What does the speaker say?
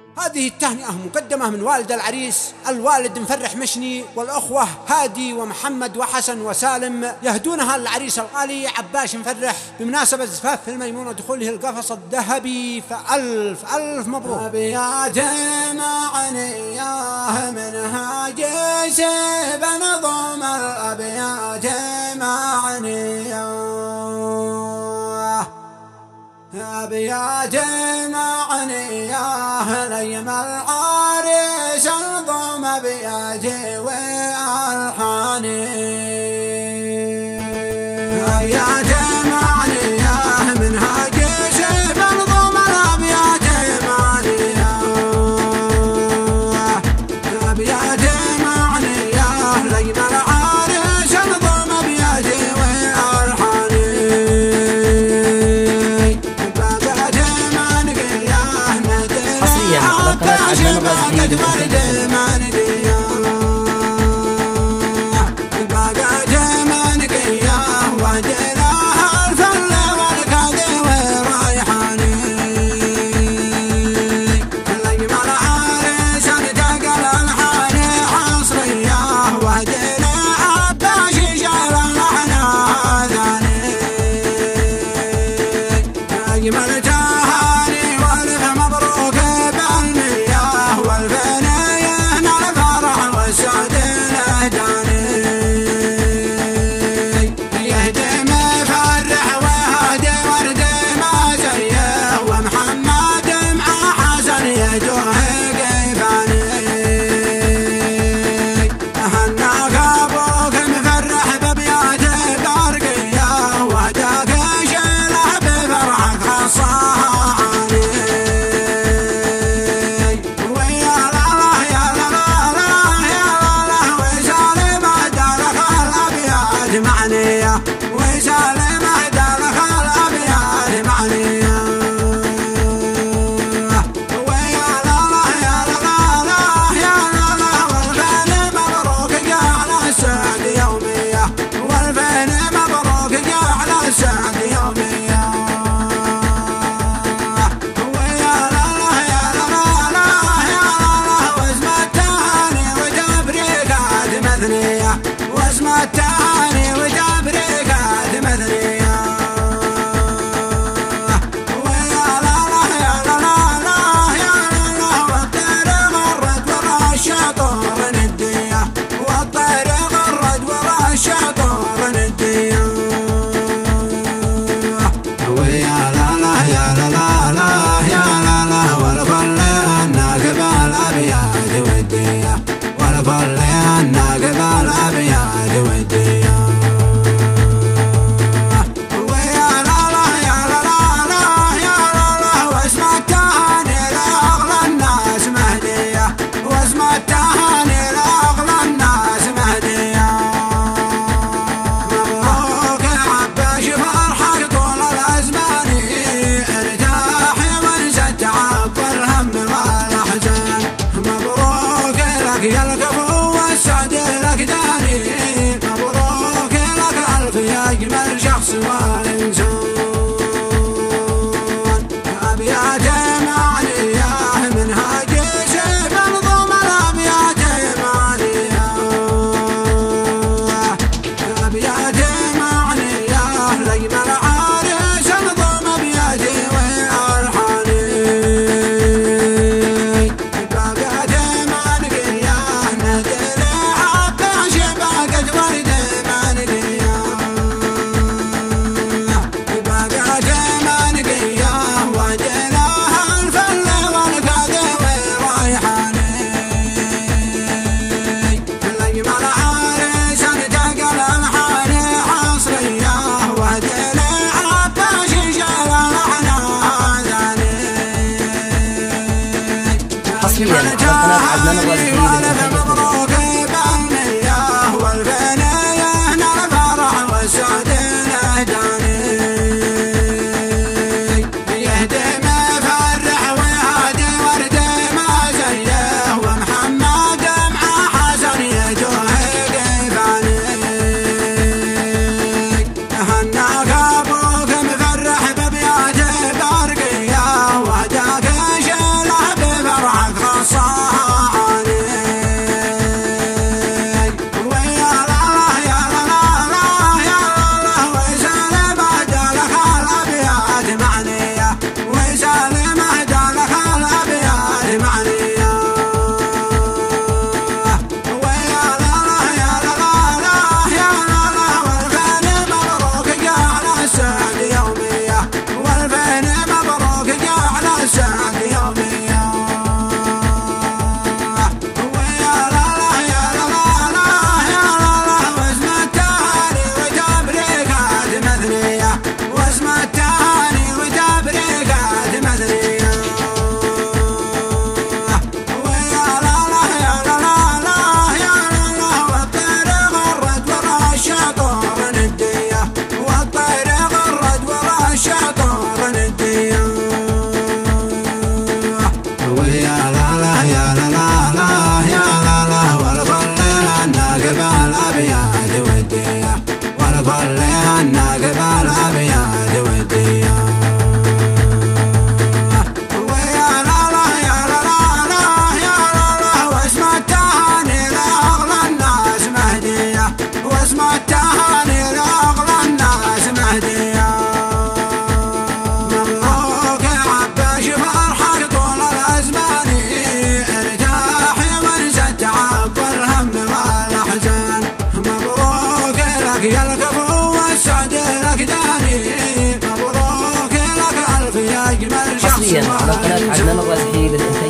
هذه التهنئة مقدمة من والد العريس الوالد مفرح مشني، والأخوة هادي ومحمد وحسن وسالم يهدونها للعريس الغالي عباس مفرح بمناسبة زفاف الميمونة دخوله القفص الذهبي، فألف ألف مبروك. أبيات معنياه منهاج سيب نظم الأبيات معنياه، أبيات معنياه ليم العريس انظم بياته والحاني، أبيات معنياه منهاج سيب نظم الأبيات معنياه، أبيات معنياه ليم العريس انظم بياته والحاني، باقت ورد المانقية باقت مانقية وهديناها الفل والكاذي والريحاني، ليم العريس انتقل الحاني حصرية وهدينا عباس شال اللحن ثاني، ليم التهاني والف مبروك بالمياه والفنايا الفرح والسعد الاهداني، يهدم فرح وهدي ورد ما زيه ومحمد مع حسن يدوه قيفاني، هناك ابوك مفرح بابياته برقيه وهداك شيله بفرحك خاصه معنية وسالم دلخ الأبيات معنية، ويا الله يا الله يا الله والفن مبروك جعل السعد يومية، والفن مبروك جعل السعد يومية، ويا الله يا الله يا الله واسم التهاني وتبريكات مثنية، واسم التهاني وتبريكات مثنية، ويا الله يا الله يا الله والطير غرد ورا الشطور ندية، والطير غرد ورا الشطور ندية، ويا الله يا الله يا الله والفل الناقب الأبيات ودية، والفل الناقب الأبيات ودية، ويا الله يا الله يا الله واسم التهاني لأغلى الناس مهدية، واسم التهاني لأغلى الناس مهدية، مبروك يا عباس فرحك طول الأزمان ارتاحي وانسى التعب والهم والأحزان، مبروك لك يا الكفو والسعد لك داني، مبروك لك ألف يا أجمل شخص وإنسان، أبيات معنياه منهاج سيف نظم الأبيات معنياه، أبيات معنياه ليم العريس نظم بياته والحاني، باقت مانقياه نهدي عباس باقت ورد مانقياه، باقت مانقياه وهديناها الفل والكاذي والريحاني، ليم العريس انتقل الحاني حصرية وهدينا عباس شال اللحن ثاني، حصرياً على قناة عدنان الرازقي والف مبروك بالمياه والفنايا الفرح والسعد الاهداني، يهدم فرح وهادي ورد ما زيه ومحمد مع حسن يدوه قيفاني، هناك ابوك مفرح بابياته برقيه وهداك شيله بفرح لا لا يا لا لا لا يا لا لا والكل الناقب الأبيض ودية والكل الناقب الأبيض ودية ويا لا لا يا لا لا يا لا لا واسم التهاني لأغلى الناس مهدية واسم التهاني لأغلى الناس مهدية مبروك يا عباس فرحك طول الأزمان ارتاحي وانسى التعب والهم والأحزان مبروك لك يا الكفو والسعد لك داني مبروك لك ألف يا أجمل شخص حصريا على قناة عدنان الرازحي للإنتاج.